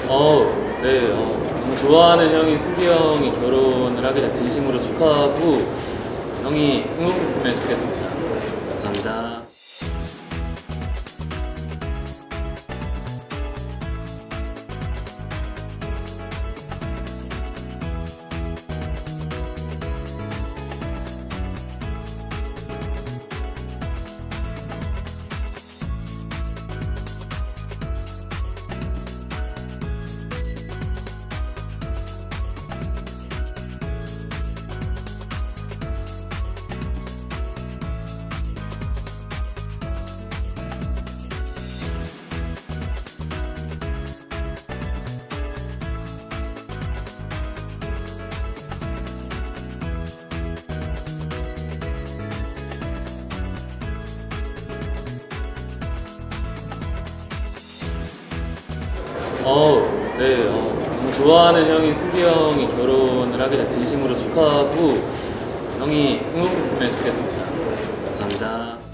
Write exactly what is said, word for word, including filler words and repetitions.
어, 네, 어, 너무 좋아하는 형인 승기 형이 결혼을 하게 돼서 진심으로 축하하고 형이 행복했으면 좋겠습니다. 감사합니다. 어, 네, 어, 너무 좋아하는 형인 승기 형이 결혼을 하게 돼서 진심으로 축하하고 형이 행복했으면 좋겠습니다. 감사합니다.